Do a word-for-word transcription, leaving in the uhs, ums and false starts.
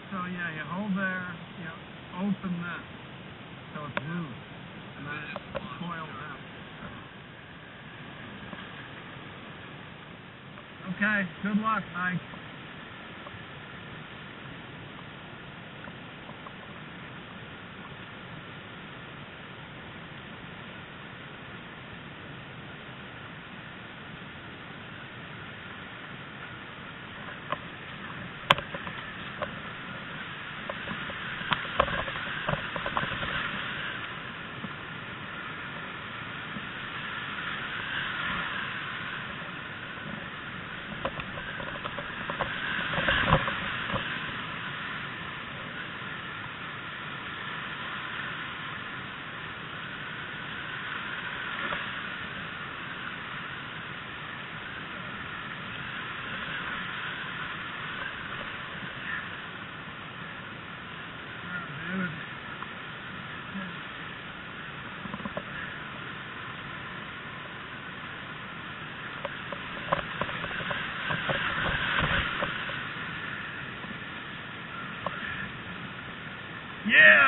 So yeah, you hold there, you open this, so it's loose, and then it coils out. Okay, good luck, Mike. Yeah!